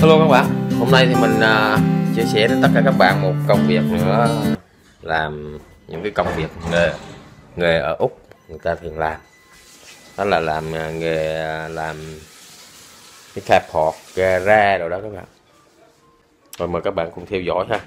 Hello các bạn, hôm nay thì mình chia sẻ đến tất cả các bạn một công việc nữa, làm những cái công việc nghề ở Úc người ta thường làm, đó là làm nghề làm cái carport, gara rồi đó các bạn. Rồi mời các bạn cùng theo dõi ha.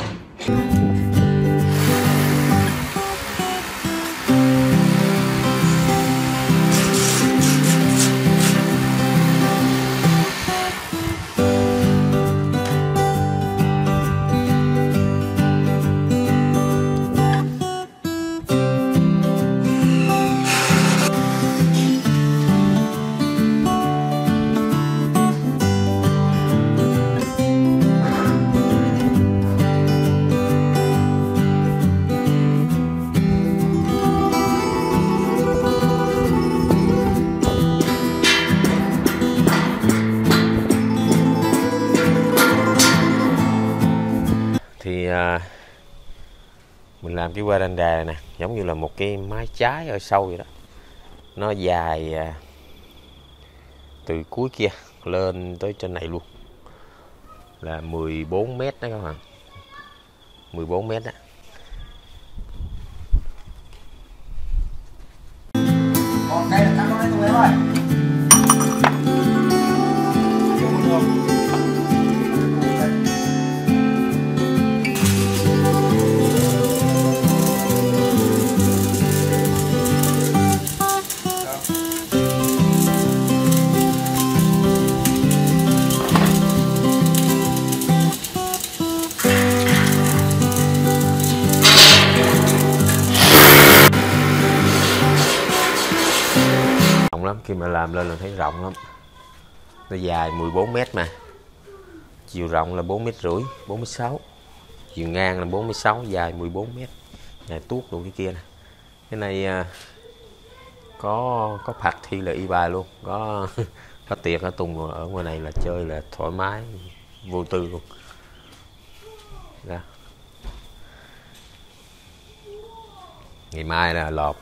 Thì mình làm cái veranda này nè, giống như là một cái mái trái ở sâu vậy đó. Nó dài từ cuối kia lên tới trên này luôn, là 14 mét đó các bạn, 14 mét đó. Còn đây là cắt nó đấy tôi rồi. Lắm, khi mà làm lên là thấy rộng lắm. Nó dài 14 mét mà. Chiều rộng là 4,5 mét, 4,6 m. Chiều ngang là 46, dài 14 mét. Dài tuốt luôn cái kia nè. Cái này có phạt thi là y bài luôn, có tiền ở Tùng ở ngoài này là chơi là thoải mái, vô tư luôn. Đó. Ngày mai là lọp.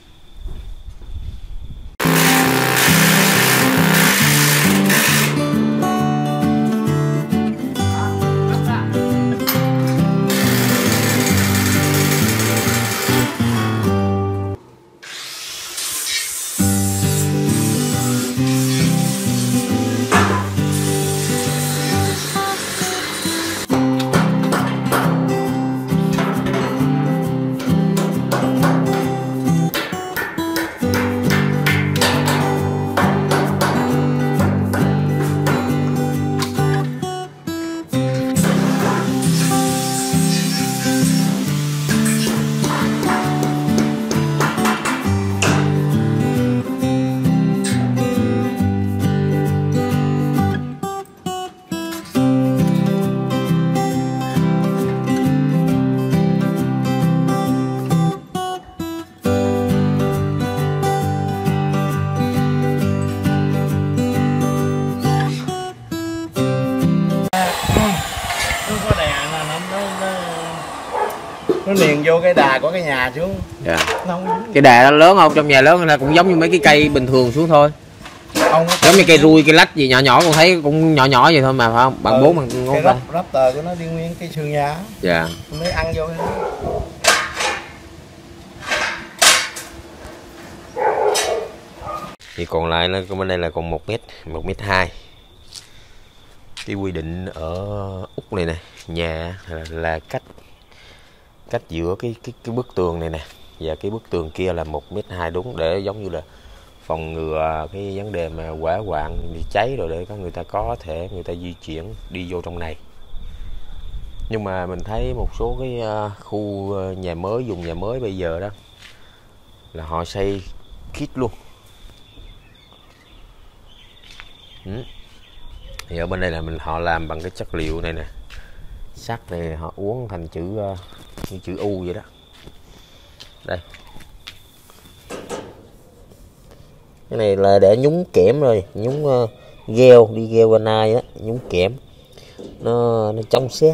Nó liền vô cái đà của cái nhà xuống. Dạ. Cái đà nó lớn không? Trong nhà lớn là cũng giống như mấy cái cây bình thường xuống thôi. Không, giống như cây rui, cây lách gì nhỏ nhỏ, con thấy cũng nhỏ nhỏ vậy thôi mà, phải không? Bằng 4 bằng ngón tay. Cái tờ của nó đi nguyên cái xương nhà. Dạ. Mới ăn vô. Thì còn lại nó bên đây là còn 1 mét, 1,2 m. Cái quy định ở Úc này nè, nhà là cách giữa cái bức tường này nè và cái bức tường kia là 1,2 m đúng, để giống như là phòng ngừa cái vấn đề mà hỏa hoạn bị cháy rồi, để người ta có thể người ta di chuyển đi vô trong này. Nhưng mà mình thấy một số cái khu nhà mới, dùng nhà mới bây giờ đó là họ xây kít luôn. Thì ở bên đây là họ làm bằng cái chất liệu này nè, sắt này họ uốn thành chữ như chữ U vậy đó. Đây, cái này là để nhúng kẽm rồi, nhúng gheo, đi gheo bên ai á, nhúng kẽm nó chống sét.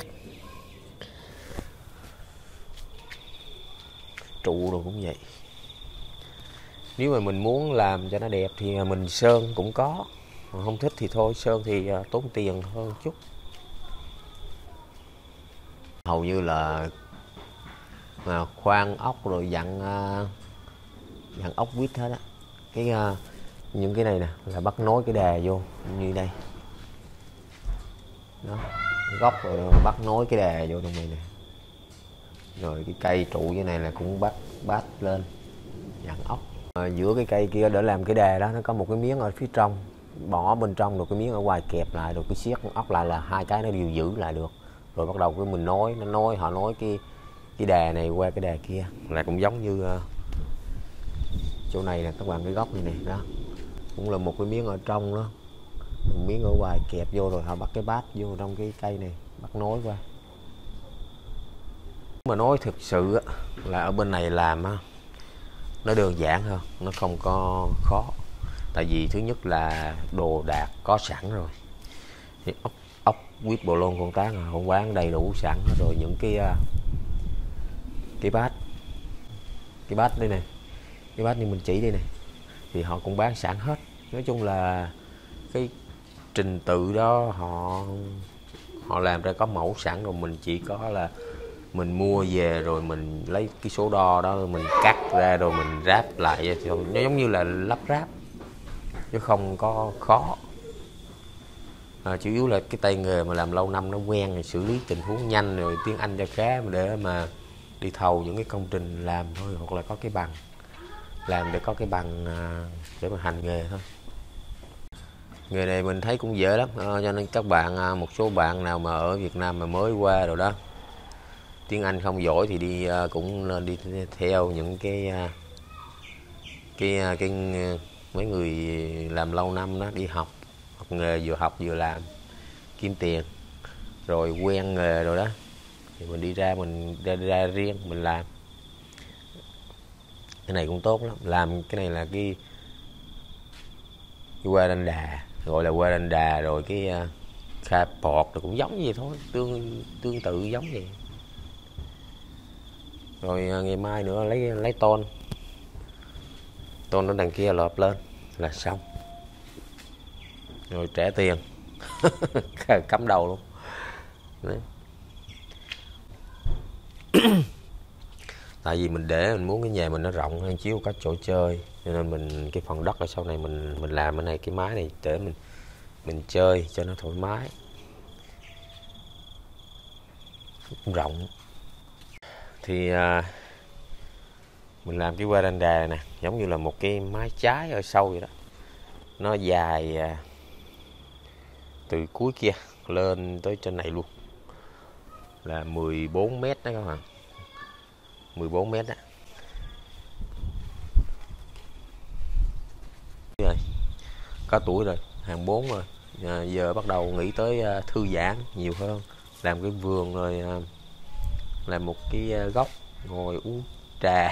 Trụ rồi cũng vậy. Nếu mà mình muốn làm cho nó đẹp thì mình sơn cũng có, không thích thì thôi, sơn thì tốn tiền hơn chút. Hầu như là khoan ốc rồi dặn ốc vít hết á. Cái những cái này nè là bắt nối cái đè vô như đây đó, góc rồi bắt nối cái đè vô trong này nè. Rồi cái cây trụ như này là cũng bắt lên dặn ốc. Giữa cái cây kia để làm cái đè đó nó có một cái miếng ở phía trong, bỏ bên trong rồi cái miếng ở ngoài kẹp lại, rồi cái siết ốc lại là hai cái nó đều giữ lại được. Rồi bắt đầu cái mình họ nối cái đè này qua cái đè kia, là cũng giống như chỗ này nè các bạn, cái góc này nè đó, cũng là một cái miếng ở trong đó, một miếng ở ngoài kẹp vô, rồi họ bắt cái bát vô trong cái cây này, bắt nối qua. Mà nói thực sự là ở bên này làm nó đơn giản hơn, nó không có khó. Tại vì thứ nhất là đồ đạc có sẵn rồi, thì ốc quýt bồ lôn con tán họ bán đầy đủ sẵn rồi. Những cái bát đây này, cái bát như mình chỉ đây này thì họ cũng bán sẵn hết. Nói chung là cái trình tự đó họ làm ra có mẫu sẵn rồi, mình chỉ có là mình mua về rồi mình lấy cái số đo đó mình cắt ra rồi mình ráp lại vậy thôi. Nó giống như là lắp ráp chứ không có khó. Chủ yếu là cái tay nghề mà làm lâu năm nó quen rồi, xử lý tình huống nhanh rồi, tiếng Anh cho khá để mà đi thầu những cái công trình làm thôi, hoặc là có cái bằng làm để có cái bằng để mà hành nghề thôi. Nghề này mình thấy cũng dễ lắm, cho nên các bạn, một số bạn nào mà ở Việt Nam mà mới qua rồi đó, tiếng Anh không giỏi thì đi cũng nên đi theo những cái mấy người làm lâu năm đó, đi học nghề, vừa học vừa làm kiếm tiền, rồi quen nghề rồi đó thì mình đi ra ra riêng mình làm. Cái này cũng tốt lắm, làm cái này là cái qua đanh đà, gọi là qua đanh đà, rồi cái kha pọt rồi cũng giống như vậy thôi, tương tự giống vậy. Rồi ngày mai nữa lấy tôn ở đằng kia lợp lên là xong, rồi trả tiền cắm đầu luôn. Đấy. Tại vì mình muốn cái nhà mình nó rộng hơn chiếu có chỗ chơi, cho nên cái phần đất ở sau này mình làm cái này, cái mái này để mình chơi cho nó thoải mái, cũng rộng. Thì mình làm cái veranda nè giống như là một cái mái trái ở sâu vậy đó, nó dài từ cuối kia lên tới trên này luôn là 14 mét đó các bạn, 14 mét đó. Rồi có tuổi rồi, hàng 4 rồi, giờ bắt đầu nghĩ tới thư giãn nhiều hơn, làm cái vườn rồi làm một cái góc ngồi uống trà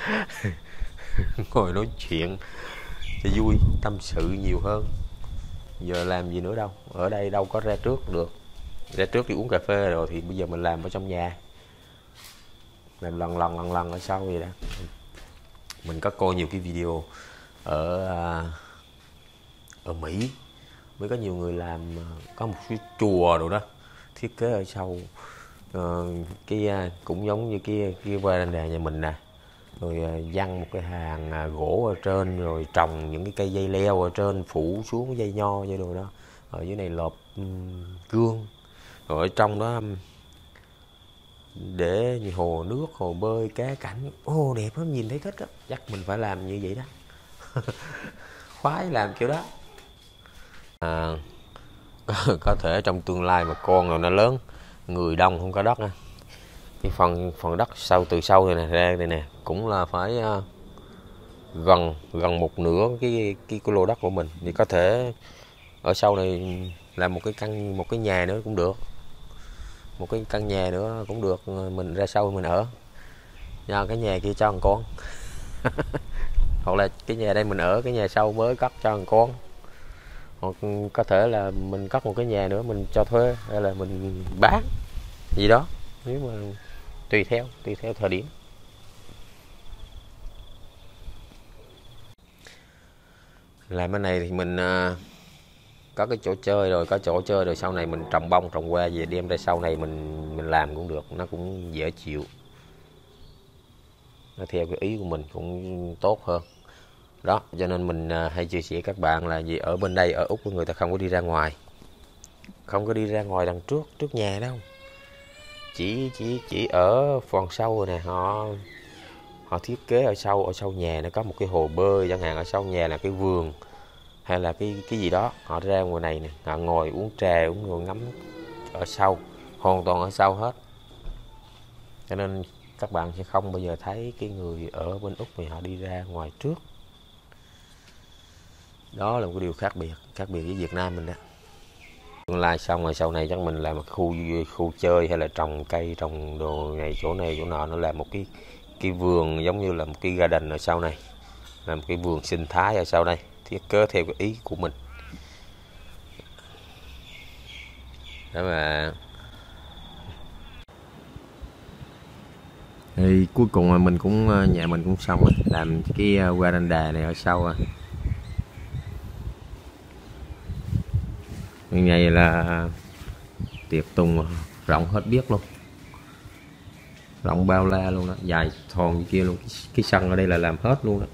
ngồi nói chuyện cho vui, tâm sự nhiều hơn. Giờ làm gì nữa đâu, ở đây đâu có ra trước được, ra trước đi uống cà phê rồi, thì bây giờ mình làm ở trong nhà, làm lần ở sau vậy đó. Mình có coi nhiều cái video ở Mỹ, mới có nhiều người làm, có một cái chùa rồi đó thiết kế ở sau, cũng giống như cái veranda nhà mình nè, rồi văng một cái hàng gỗ ở trên, rồi trồng những cái cây dây leo ở trên, phủ xuống dây nho dây đồ đó, ở dưới này lợp gương, rồi ở trong đó để như hồ nước, hồ bơi, cá cảnh, đẹp lắm, nhìn thấy thích đó. Chắc mình phải làm như vậy đó. Khoái làm kiểu đó. Có thể trong tương lai mà con rồi nó lớn, người đông không có đất á, cái phần đất từ sau này ra đây nè cũng là phải gần một nửa cái lô đất của mình, thì có thể ở sau này làm một cái nhà nữa cũng được, một cái căn nhà nữa cũng được, mình ra sau mình ở, do cái nhà kia cho một con hoặc là cái nhà đây mình ở, cái nhà sau mới cất cho một con, hoặc có thể là mình cất một cái nhà nữa mình cho thuê, hay là mình bán gì đó, nếu mà tùy theo thời điểm. Làm cái này thì mình có cái chỗ chơi rồi, có chỗ chơi rồi, sau này mình trồng bông trồng hoa về đem ra sau này mình làm cũng được, nó cũng dễ chịu, nó theo cái ý của mình cũng tốt hơn đó. Cho nên mình hay chia sẻ các bạn là gì, ở bên đây ở Úc người ta không có đi ra ngoài, không có đi ra ngoài đằng trước nhà đâu, chỉ ở phần sau rồi nè, họ thiết kế ở sau nhà nó có một cái hồ bơi chẳng hạn, ở sau nhà là cái vườn hay là cái gì đó, họ ra ngoài này nè, họ ngồi uống trà ngồi ngắm ở sau, hoàn toàn ở sau hết, cho nên các bạn sẽ không bao giờ thấy cái người ở bên Úc thì họ đi ra ngoài trước. Đó là một cái điều khác biệt với Việt Nam mình đó. Tương lai xong rồi sau này chắc mình làm một khu chơi hay là trồng cây trồng đồ này chỗ nọ, nó làm một cái vườn giống như là một cái garden ở sau này, làm một cái vườn sinh thái ở sau đây, thiết kế theo cái ý của mình đó mà. Thì cuối cùng là mình cũng nhà mình cũng xong rồi, làm cái veranda này ở sau rồi. Ngày này là tiệc tùng rộng hết biết luôn, rộng bao la luôn đó, dài thòn như kia luôn, cái sân ở đây là làm hết luôn đó.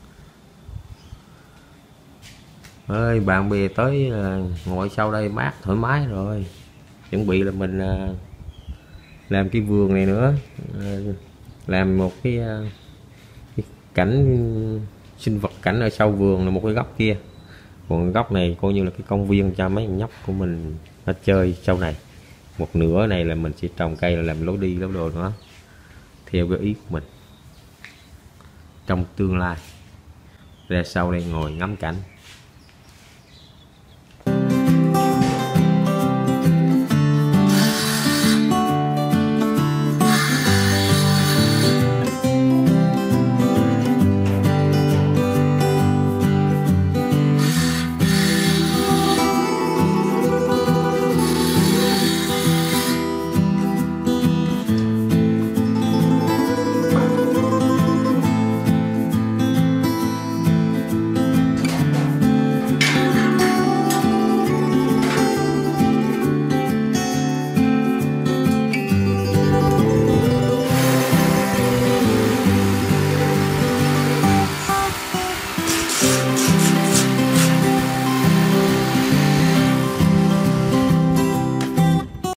Ơi bạn bè tới ngồi sau đây mát thoải mái rồi, chuẩn bị là mình làm cái vườn này nữa, làm một cái cảnh sinh vật cảnh ở sau vườn là một cái góc kia, còn góc này coi như là cái công viên cho mấy nhóc của mình nó chơi sau này, một nửa này là mình sẽ trồng cây là làm lối đi lối đồ nữa theo cái ý của mình trong tương lai, ra sau đây ngồi ngắm cảnh.